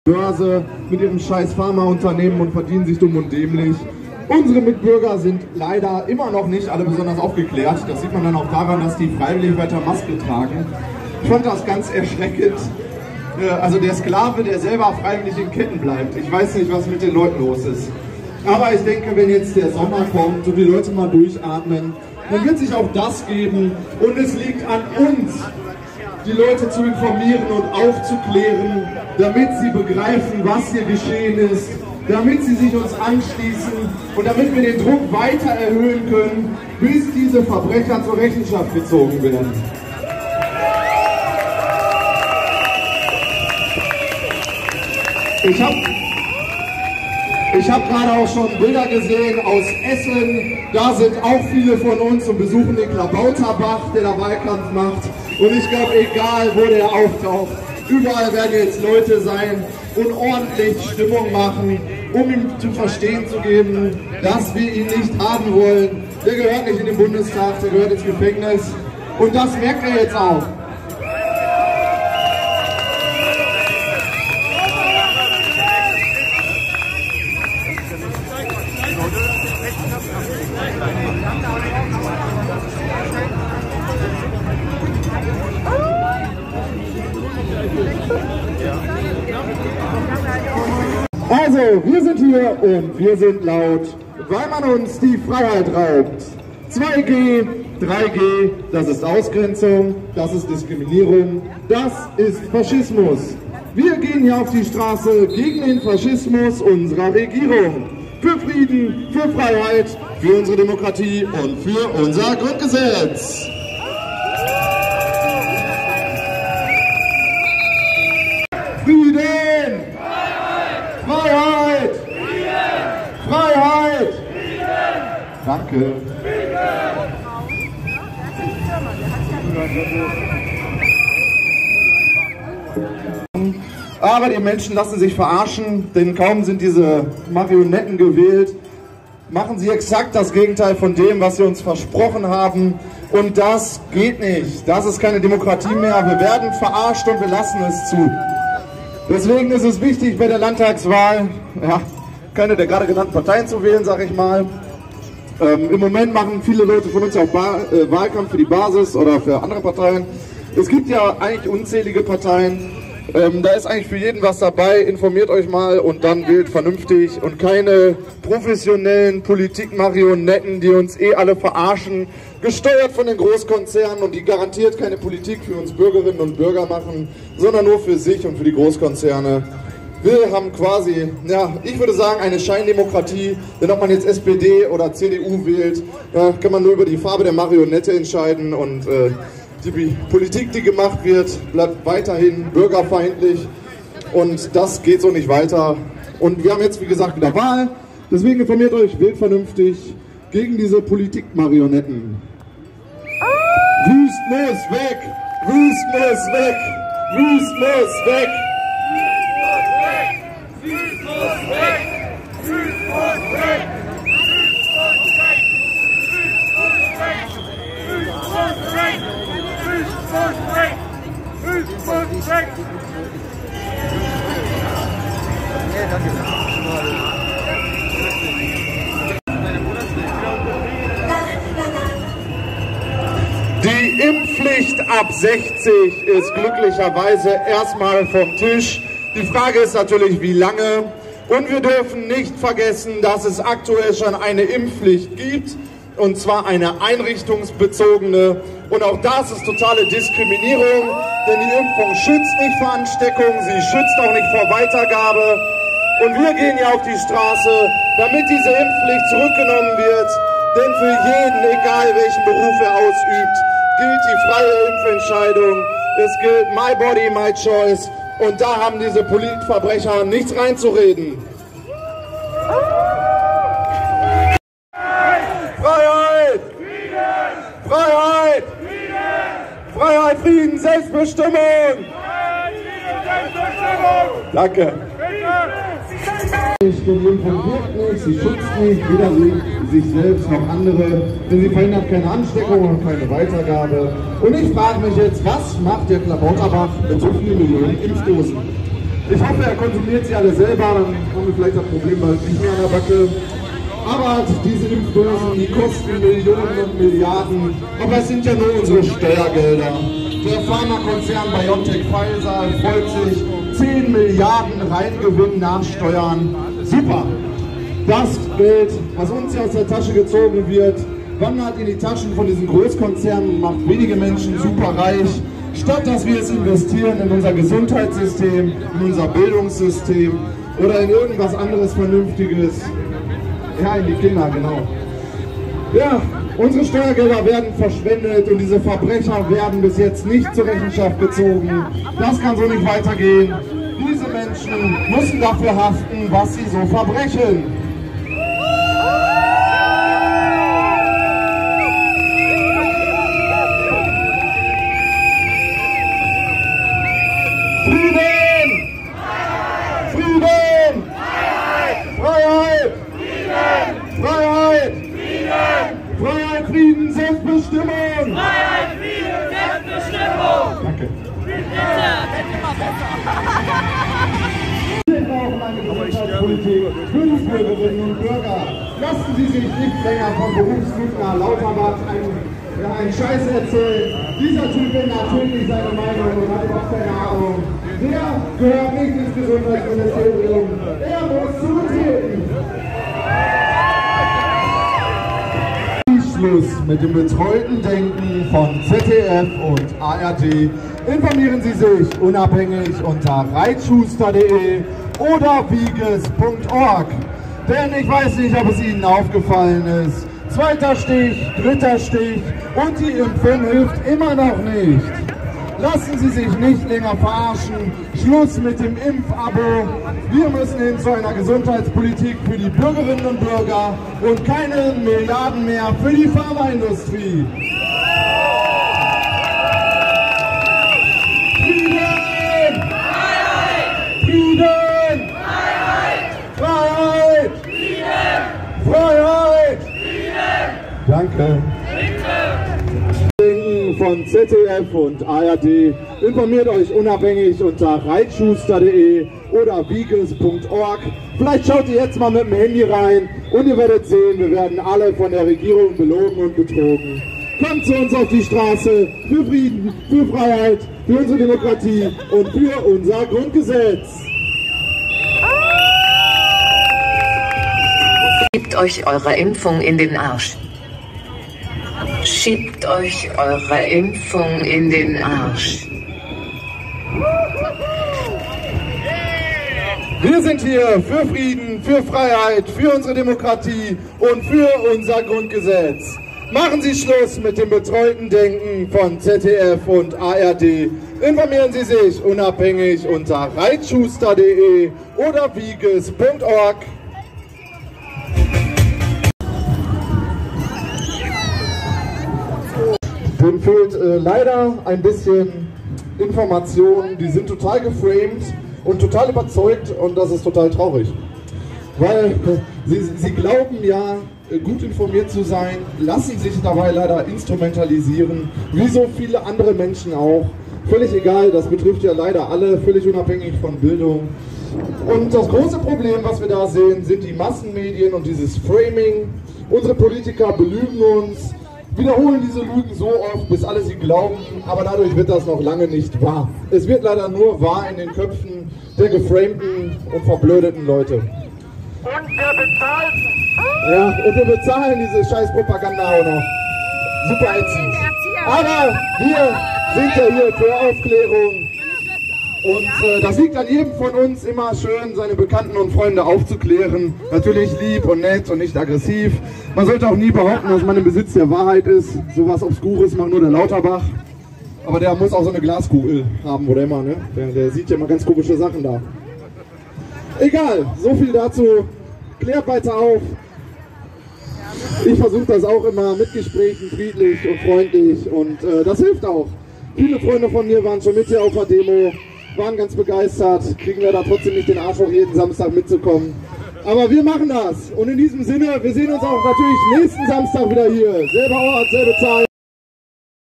Börse mit ihrem scheiß Pharmaunternehmen und verdienen sich dumm und dämlich. Unsere Mitbürger sind leider immer noch nicht alle besonders aufgeklärt. Das sieht man dann auch daran, dass die freiwillig weiter Maske tragen. Ich fand das ganz erschreckend. Also der Sklave, der selber freiwillig in Ketten bleibt. Ich weiß nicht, was mit den Leuten los ist. Aber ich denke, wenn jetzt der Sommer kommt und die Leute mal durchatmen, dann wird sich auch das geben. Und es liegt an uns, die Leute zu informieren und aufzuklären, damit sie begreifen, was hier geschehen ist, damit sie sich uns anschließen und damit wir den Druck weiter erhöhen können, bis diese Verbrecher zur Rechenschaft gezogen werden. Ich hab gerade auch schon Bilder gesehen aus Essen. Da sind auch viele von uns und besuchen den Klabauterbach, der da Wahlkampf macht. Und ich glaube, egal wo der auftaucht, überall werden jetzt Leute sein und ordentlich Stimmung machen, um ihm zu verstehen zu geben, dass wir ihn nicht haben wollen. Der gehört nicht in den Bundestag, der gehört ins Gefängnis. Und das merkt er jetzt auch. Also, wir sind hier und wir sind laut, weil man uns die Freiheit raubt. 2G, 3G, das ist Ausgrenzung, das ist Diskriminierung, das ist Faschismus. Wir gehen hier auf die Straße gegen den Faschismus unserer Regierung. Für Frieden, für Freiheit, für unsere Demokratie und für unser Grundgesetz. Frieden! Freiheit! Frieden! Freiheit! Frieden! Danke. Aber die Menschen lassen sich verarschen, denn kaum sind diese Marionetten gewählt, machen sie exakt das Gegenteil von dem, was sie uns versprochen haben. Und das geht nicht. Das ist keine Demokratie mehr. Wir werden verarscht und wir lassen es zu. Deswegen ist es wichtig, bei der Landtagswahl keine der gerade genannten Parteien zu wählen, sage ich mal. Im Moment machen viele Leute von uns auch Wahlkampf für die Basis oder für andere Parteien. Es gibt ja eigentlich unzählige Parteien. Da ist eigentlich für jeden was dabei. Informiert euch mal und dann wählt vernünftig und keine professionellen Politikmarionetten, die uns alle verarschen, gesteuert von den Großkonzernen und die garantiert keine Politik für uns Bürgerinnen und Bürger machen, sondern nur für sich und für die Großkonzerne. Wir haben quasi, ich würde sagen, eine Scheindemokratie, denn ob man jetzt SPD oder CDU wählt, kann man nur über die Farbe der Marionette entscheiden und die Politik, die gemacht wird, bleibt weiterhin bürgerfeindlich und das geht so nicht weiter. Und wir haben jetzt, wie gesagt, wieder Wahl, deswegen informiert euch, wählt vernünftig gegen diese Politikmarionetten. Wüst muss weg! Wüst muss weg! Wüst muss weg! Wüst muss weg! Wüst muss weg! Die Impfpflicht ab 60 ist glücklicherweise erstmal vom Tisch. Die Frage ist natürlich, wie lange. Und wir dürfen nicht vergessen, dass es aktuell schon eine Impfpflicht gibt. Und zwar eine einrichtungsbezogene. Und auch das ist totale Diskriminierung, denn die Impfung schützt nicht vor Ansteckung, sie schützt auch nicht vor Weitergabe. Und wir gehen ja auf die Straße, damit diese Impfpflicht zurückgenommen wird. Denn für jeden, egal welchen Beruf er ausübt, gilt die freie Impfentscheidung. Es gilt my body, my choice. Und da haben diese Politverbrecher nichts reinzureden. Freiheit! Frieden! Freiheit! Frieden! Freiheit, Frieden, Selbstbestimmung! Freiheit, Frieden, Selbstbestimmung! Danke. Die Impfung wirkt nicht, sie schützt nicht, weder sich selbst noch andere, denn sie verhindert keine Ansteckung und keine Weitergabe. Und ich frage mich jetzt, was macht der Klabauterbach mit so vielen Millionen Impfdosen? Ich hoffe, er konsumiert sie alle selber, dann haben wir vielleicht das Problem bald nicht mehr an der Backe. Aber diese Impfdosen, die kosten Millionen und Milliarden. Aber es sind ja nur unsere Steuergelder. Der Pharmakonzern BioNTech Pfizer freut sich 10 Milliarden Reingewinn nach Steuern. Super! Das Geld, was uns hier aus der Tasche gezogen wird, wandert in die Taschen von diesen Großkonzernen und macht wenige Menschen super reich, statt dass wir es investieren in unser Gesundheitssystem, in unser Bildungssystem oder in irgendwas anderes Vernünftiges. Ja, in die Kinder, genau. Ja, unsere Steuergelder werden verschwendet und diese Verbrecher werden bis jetzt nicht zur Rechenschaft gezogen. Das kann so nicht weitergehen. Diese Menschen müssen dafür haften, was sie so verbrechen. Frieden! Frieden! Freiheit! Freiheit! Freiheit, Frieden, Selbstbestimmung! Freiheit, Frieden, Selbstbestimmung! Danke. Wir brauchen eine Gesundheitspolitik für die Bürgerinnen und Bürger. Lassen Sie sich nicht länger vom Berufsgüter Lauterbach einen Scheiß erzählen. Dieser Typ will natürlich seine Meinung und hat überhaupt keine Ahnung. Der gehört nicht ins Gesundheitsministerium. Er muss zurücktreten. Schluss mit dem betreuten Denken von ZDF und ARD. Informieren Sie sich unabhängig unter reitschuster.de oder wiges.org. Denn ich weiß nicht, ob es Ihnen aufgefallen ist. 2. Stich, 3. Stich und die Impfung hilft immer noch nicht. Lassen Sie sich nicht länger verarschen. Schluss mit dem Impfabo. Wir müssen hin zu einer Gesundheitspolitik für die Bürgerinnen und Bürger und keine Milliarden mehr für die Pharmaindustrie. Frieden! Freiheit! Frieden! Freiheit! Freiheit! Frieden! Freiheit! Frieden! Danke. Von ZDF und ARD. Informiert euch unabhängig unter reitschuster.de oder wiges.org. Vielleicht schaut ihr jetzt mal mit dem Handy rein und ihr werdet sehen, wir werden alle von der Regierung belogen und betrogen. Kommt zu uns auf die Straße für Frieden, für Freiheit, für unsere Demokratie und für unser Grundgesetz. Schiebt euch eure Impfung in den Arsch. Schiebt euch eure Impfung in den Arsch. Wir sind hier für Frieden, für Freiheit, für unsere Demokratie und für unser Grundgesetz. Machen Sie Schluss mit dem betreuten Denken von ZDF und ARD. Informieren Sie sich unabhängig unter reitschuster.de oder wiges.org. Dem fehlt leider ein bisschen Information, die sind total geframed und total überzeugt und das ist total traurig. Weil sie glauben ja, gut informiert zu sein, lassen sich dabei leider instrumentalisieren, wie so viele andere Menschen auch. Völlig egal, das betrifft ja leider alle, völlig unabhängig von Bildung. Und das große Problem, was wir da sehen, sind die Massenmedien und dieses Framing. Unsere Politiker belügen uns, wiederholen diese Lügen so oft, bis alle sie glauben, aber dadurch wird das noch lange nicht wahr. Es wird leider nur wahr in den Köpfen der geframten und verblödeten Leute. Und wir bezahlen. Ja, und wir bezahlen diese scheiß Propaganda auch noch. Super ätzend. Aber wir sind ja hier für Aufklärung. Und das liegt an jedem von uns, immer schön seine Bekannten und Freunde aufzuklären. Natürlich lieb und nett und nicht aggressiv. Man sollte auch nie behaupten, dass man im Besitz der Wahrheit ist. Sowas Obskures macht nur der Lauterbach. Aber der muss auch so eine Glaskugel haben, oder immer, ne? Der sieht ja immer ganz komische Sachen da. Egal, so viel dazu. Klärt weiter auf. Ich versuche das auch immer mit Gesprächen, friedlich und freundlich. Und das hilft auch. Viele Freunde von mir waren schon mit hier auf der Demo. Waren ganz begeistert, kriegen wir da trotzdem nicht den Arsch hoch, jeden Samstag mitzukommen. Aber wir machen das. Und in diesem Sinne, wir sehen uns auch natürlich nächsten Samstag wieder hier. Selber Ort, selbe Zeit.